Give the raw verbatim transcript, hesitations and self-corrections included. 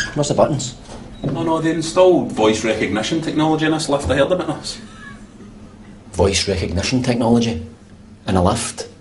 Where's the buttons? Oh no, they installed voice recognition technology in this lift. I heard about this. Voice recognition technology? In a lift?